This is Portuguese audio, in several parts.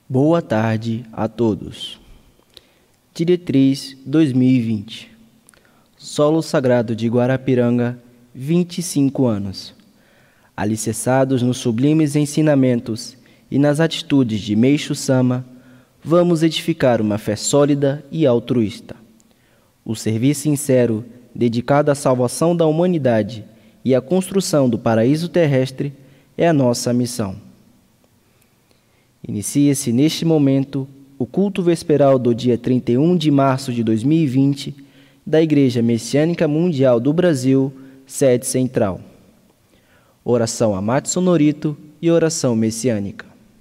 Boa tarde a todos. Diretriz 2020. Solo Sagrado de Guarapiranga, 25 anos. Alicerçados nos sublimes ensinamentos e nas atitudes de Meixo Sama, vamos edificar uma fé sólida e altruísta. O serviço sincero, dedicado à salvação da humanidade e à construção do paraíso terrestre, é a nossa missão. Inicia-se neste momento o culto vesperal do dia 31 de março de 2020 da Igreja Messiânica Mundial do Brasil, sede central. Oração Amate Sonorito e oração messiânica.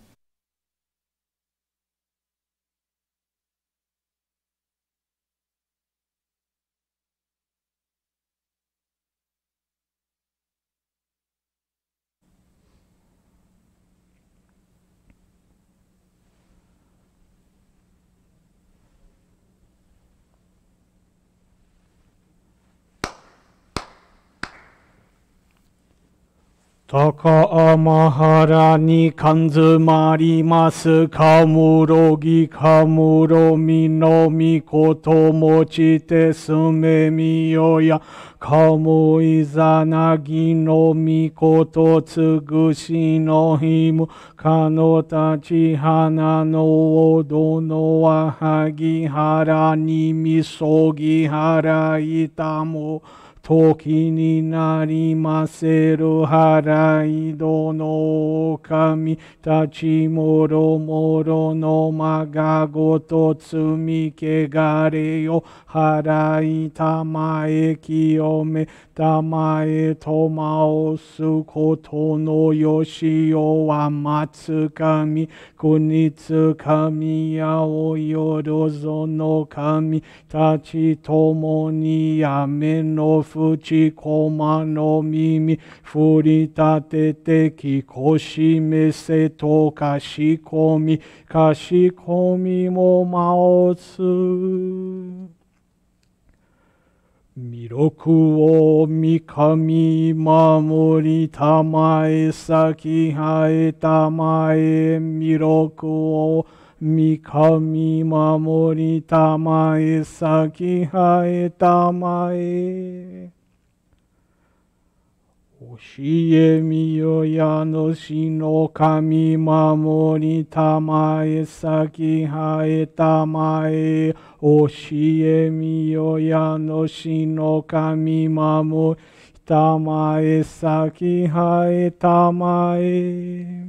Taka amahara ni kanzumarimasu kamurogi kamuromi no mikoto mochite sumemi yoya kamo izanagi no mikoto tsugushi no himu kano tachi hana no odo no ahagi hara ni misogi hara itamo Toki ni narimaseru harai dono kami tachi moro moro no magago totsumi kegare yo harai tamae kiyome tamae tomao sukoto no yoshi o amatsu kami kunitsu kami yao yorozo no kami tachi tomo ni yame no fuchi koma no mimi furitate te kikoshi mese to kashikomi mo maotsu Miroku o mikami mamori tamae saki hae tamae miroku o mikami mamori tamae saki hae tamae Oshie miyo yano shino kami mamori tamae saki hae tamae Oshie miyo yano shino kami mamori tamae saki hae tamae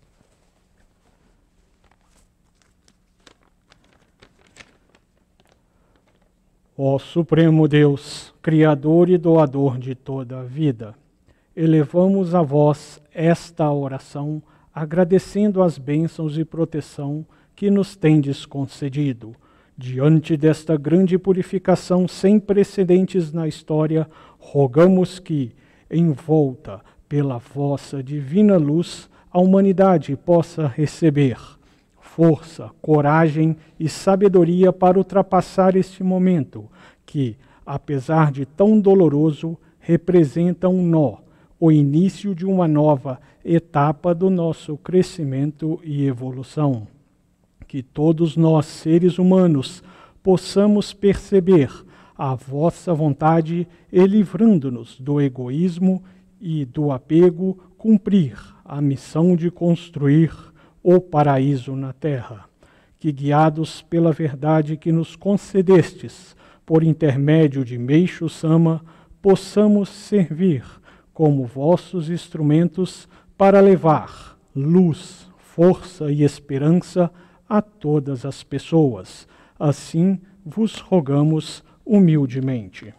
Ó Supremo Deus, Criador e Doador de toda a vida, elevamos a vós esta oração, agradecendo as bênçãos e proteção que nos tendes concedido. Diante desta grande purificação sem precedentes na história, rogamos que, envolta pela vossa divina luz, a humanidade possa receber força, coragem e sabedoria para ultrapassar este momento, que, apesar de tão doloroso, representa um nó, o início de uma nova etapa do nosso crescimento e evolução. Que todos nós, seres humanos, possamos perceber a vossa vontade e, livrando-nos do egoísmo e do apego, cumprir a missão de construir o paraíso na terra. Que, guiados pela verdade que nos concedestes, por intermédio de Meixo Sama, possamos servir como vossos instrumentos para levar luz, força e esperança a todas as pessoas. Assim vos rogamos humildemente.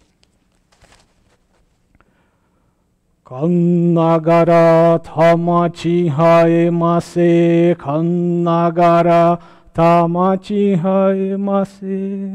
Kannagara tamachi haemase, kannagara tamachi haemase.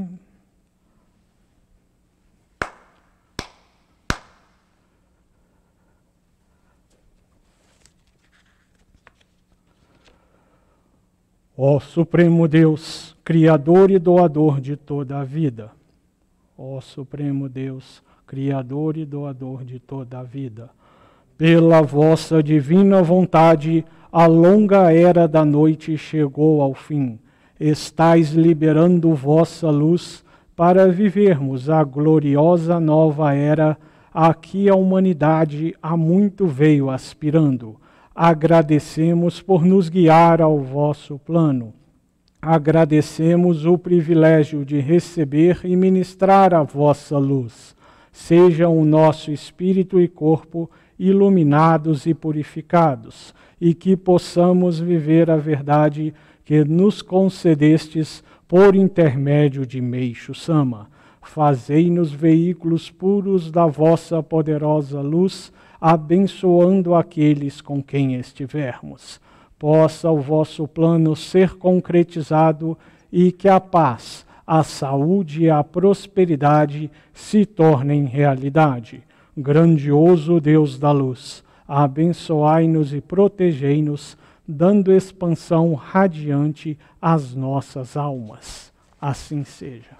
Ó Supremo Deus, Criador e Doador de toda a vida. Ó Supremo Deus, Criador e Doador de toda a vida. Pela vossa divina vontade, A longa era da noite chegou ao fim. Estais liberando vossa luz para vivermos a gloriosa nova era a que a humanidade há muito veio aspirando. Agradecemos por nos guiar ao vosso plano. Agradecemos o privilégio de receber e ministrar a vossa luz. Seja o nosso espírito e corpo iluminados e purificados, e que possamos viver a verdade que nos concedestes por intermédio de Meixo Sama. Fazei-nos veículos puros da vossa poderosa luz, abençoando aqueles com quem estivermos. Possa o vosso plano ser concretizado e que a paz, a saúde e a prosperidade se tornem realidade. Grandioso Deus da luz, abençoai-nos e protegei-nos, dando expansão radiante às nossas almas. Assim seja.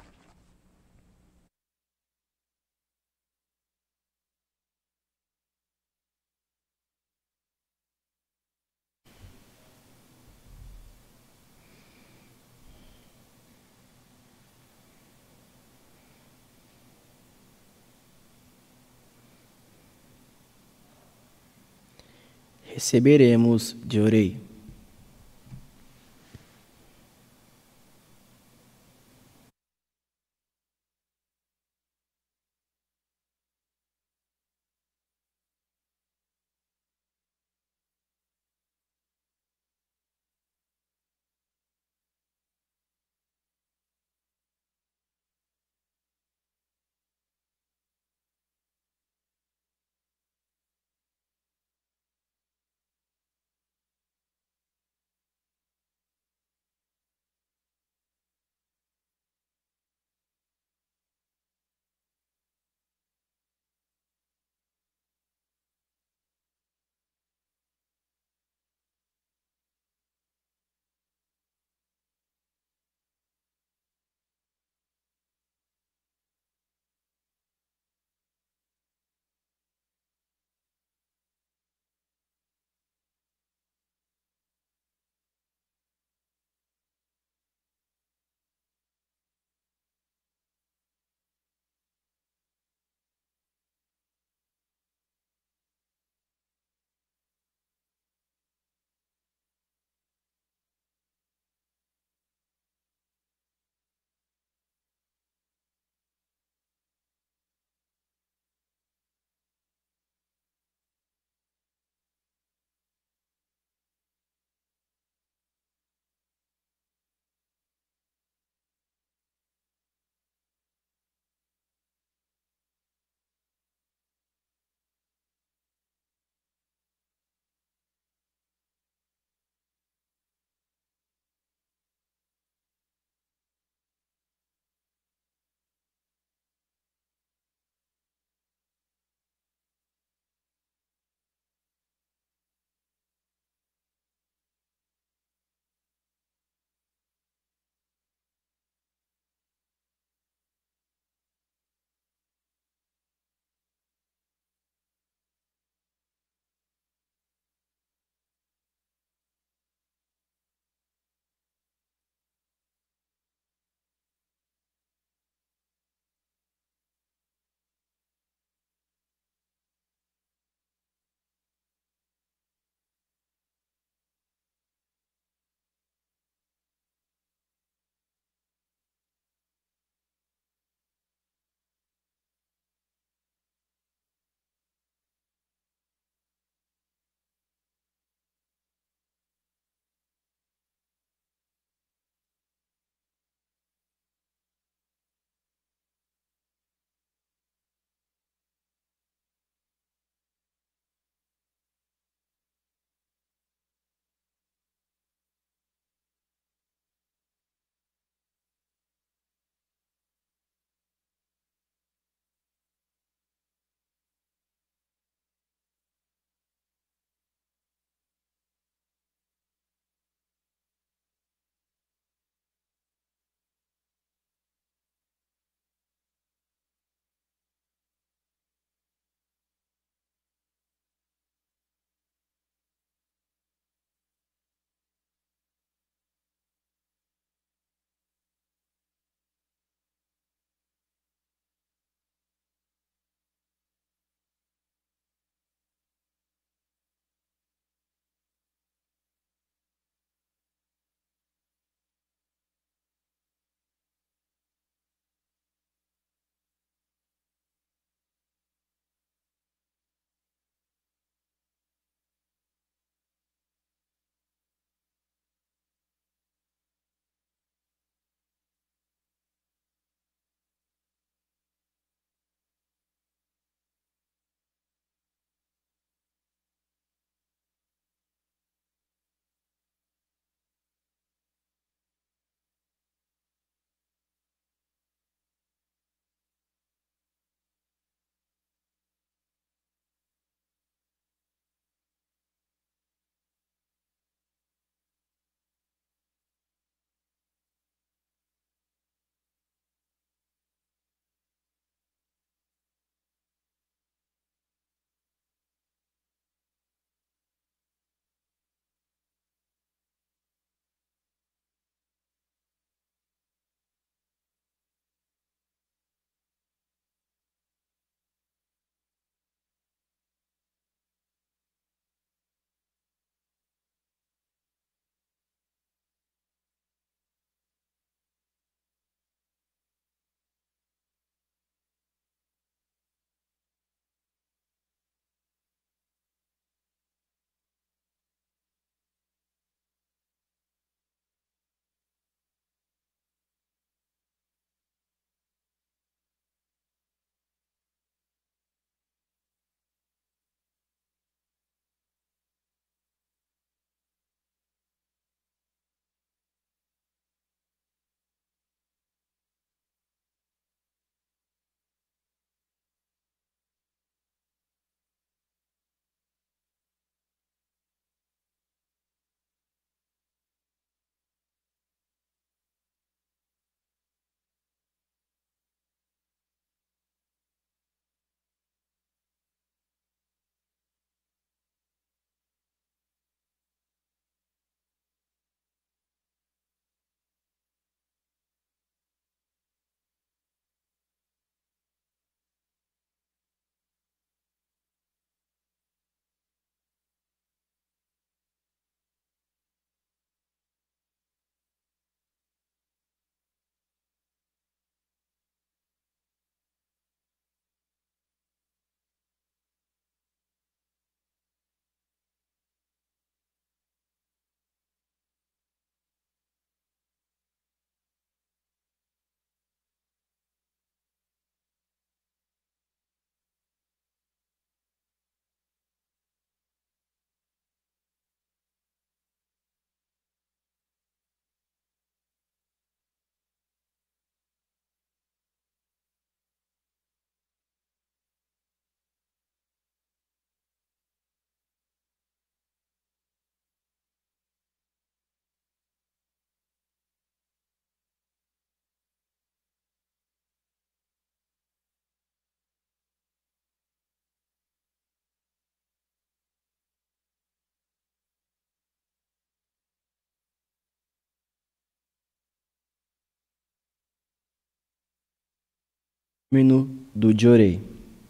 Receberemos de Orei. Término do Jorei.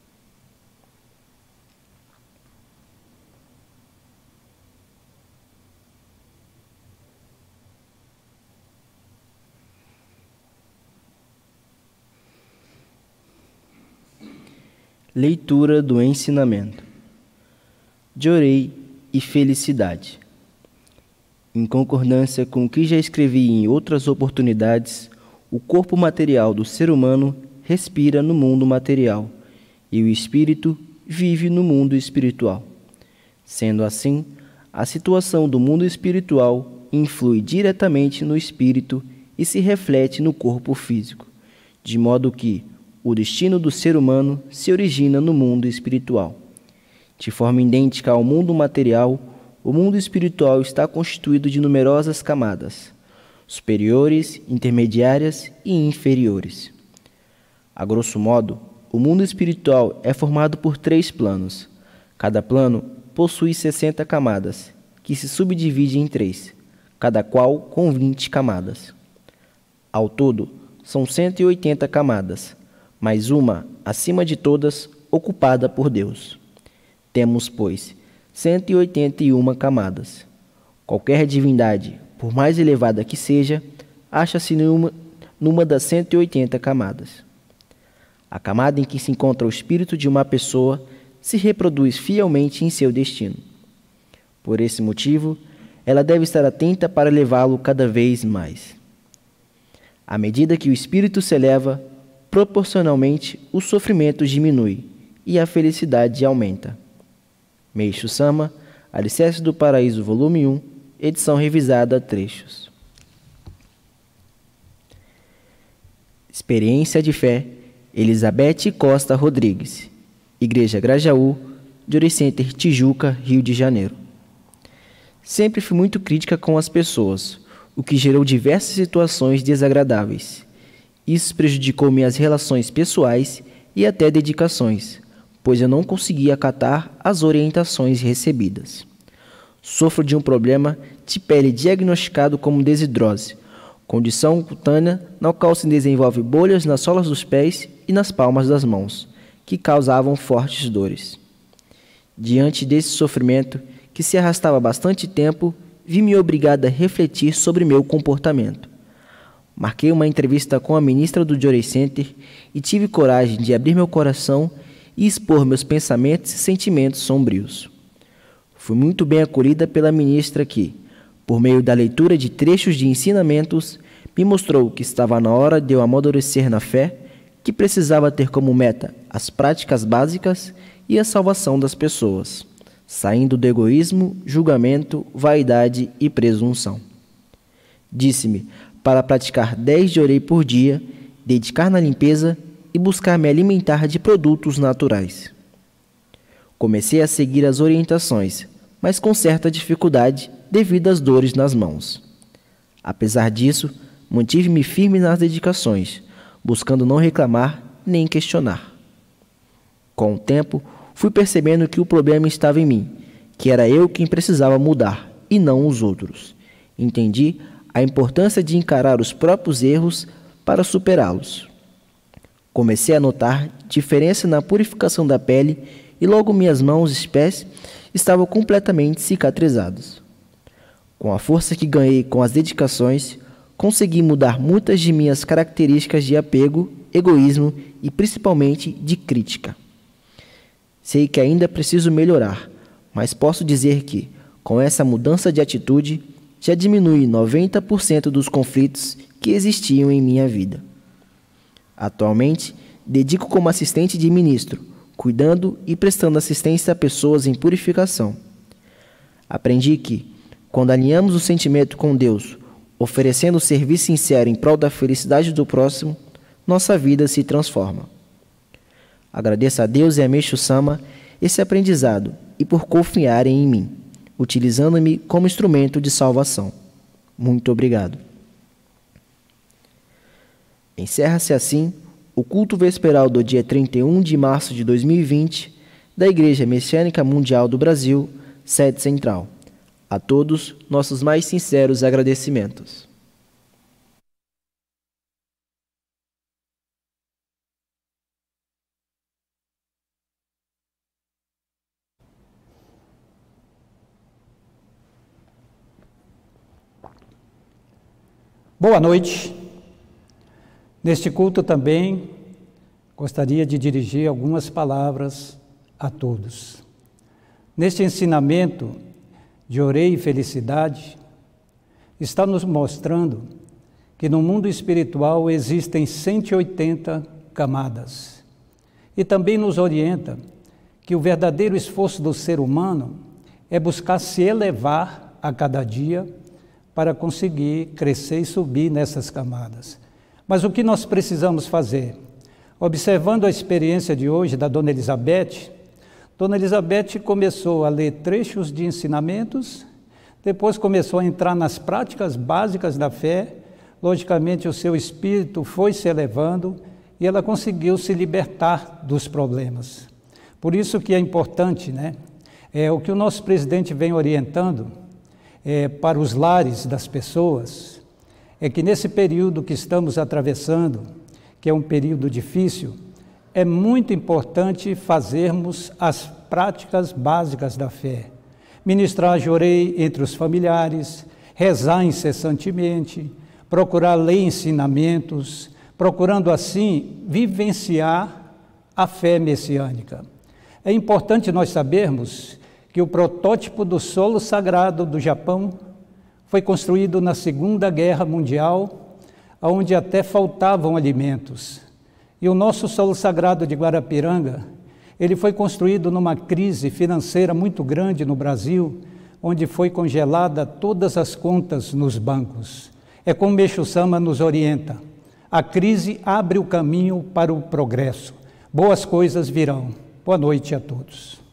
Leitura do ensinamento. Jorei e felicidade. Em concordância com o que já escrevi em outras oportunidades, o corpo material do ser humano respira no mundo material e o espírito vive no mundo espiritual. Sendo assim, a situação do mundo espiritual influi diretamente no espírito e se reflete no corpo físico, de modo que o destino do ser humano se origina no mundo espiritual. De forma idêntica ao mundo material, o mundo espiritual está constituído de numerosas camadas, superiores, intermediárias e inferiores. A grosso modo, o mundo espiritual é formado por 3 planos. Cada plano possui 60 camadas, que se subdivide em 3, cada qual com 20 camadas. Ao todo, são 180 camadas, mas uma, acima de todas, ocupada por Deus. Temos, pois, 181 camadas. Qualquer divindade, por mais elevada que seja, acha-se numa das 180 camadas. A camada em que se encontra o espírito de uma pessoa se reproduz fielmente em seu destino. Por esse motivo, ela deve estar atenta para elevá-lo cada vez mais. À medida que o espírito se eleva, proporcionalmente, o sofrimento diminui e a felicidade aumenta. Meishu Sama, Alicerce do Paraíso, volume 1, edição revisada, trechos. Experiência de fé, Elizabeth Costa Rodrigues, Igreja Grajaú, Jorei Center, Tijuca, Rio de Janeiro. Sempre fui muito crítica com as pessoas, o que gerou diversas situações desagradáveis. Isso prejudicou minhas relações pessoais e até dedicações, pois eu não conseguia acatar as orientações recebidas. Sofro de um problema de pele diagnosticado como desidrose, condição cutânea na qual se desenvolve bolhas nas solas dos pés e nas palmas das mãos, que causavam fortes dores. Diante desse sofrimento, que se arrastava há bastante tempo, vi-me obrigada a refletir sobre meu comportamento. Marquei uma entrevista com a ministra do Jorei Center e tive coragem de abrir meu coração e expor meus pensamentos e sentimentos sombrios. Fui muito bem acolhida pela ministra que, por meio da leitura de trechos de ensinamentos, me mostrou que estava na hora de eu amadurecer na fé, que precisava ter como meta as práticas básicas e a salvação das pessoas, saindo do egoísmo, julgamento, vaidade e presunção. Disse-me para praticar 10 jorei por dia, dedicar na limpeza e buscar me alimentar de produtos naturais. Comecei a seguir as orientações, mas com certa dificuldade devido às dores nas mãos. Apesar disso, mantive-me firme nas dedicações, buscando não reclamar nem questionar. Com o tempo, fui percebendo que o problema estava em mim, que era eu quem precisava mudar e não os outros. Entendi a importância de encarar os próprios erros para superá-los. Comecei a notar diferença na purificação da pele e logo minhas mãos e pés estavam completamente cicatrizados. Com a força que ganhei com as dedicações, consegui mudar muitas de minhas características de apego, egoísmo e principalmente de crítica. Sei que ainda preciso melhorar, mas posso dizer que, com essa mudança de atitude, já diminui 90% dos conflitos que existiam em minha vida. Atualmente, dedico como assistente de ministro, cuidando e prestando assistência a pessoas em purificação. Aprendi que, quando alinhamos o sentimento com Deus, oferecendo serviço sincero em prol da felicidade do próximo, nossa vida se transforma. Agradeço a Deus e a Meishu Sama esse aprendizado e por confiarem em mim, utilizando-me como instrumento de salvação. Muito obrigado. Encerra-se assim o culto vesperal do dia 31 de março de 2020 da Igreja Messiânica Mundial do Brasil, sede central. A todos, nossos mais sinceros agradecimentos. Boa noite. Neste culto também gostaria de dirigir algumas palavras a todos. Neste ensinamento de Orei e Felicidade, está nos mostrando que no mundo espiritual existem 180 camadas. E também nos orienta que o verdadeiro esforço do ser humano é buscar se elevar a cada dia para conseguir crescer e subir nessas camadas. Mas o que nós precisamos fazer? Observando a experiência de hoje da Dona Elizabeth começou a ler trechos de ensinamentos, depois começou a entrar nas práticas básicas da fé, logicamente o seu espírito foi se elevando e ela conseguiu se libertar dos problemas. Por isso que é importante, o que o nosso presidente vem orientando para os lares das pessoas, é que nesse período que estamos atravessando, que é um período difícil, é muito importante fazermos as práticas básicas da fé. Ministrar Orei entre os familiares, rezar incessantemente, procurar ler ensinamentos, procurando assim vivenciar a fé messiânica. É importante nós sabermos que o protótipo do solo sagrado do Japão foi construído na Segunda Guerra Mundial, onde até faltavam alimentos. E o nosso solo sagrado de Guarapiranga, ele foi construído numa crise financeira muito grande no Brasil, onde foi congelada todas as contas nos bancos. É como Meixo Sama nos orienta. A crise abre o caminho para o progresso. Boas coisas virão. Boa noite a todos.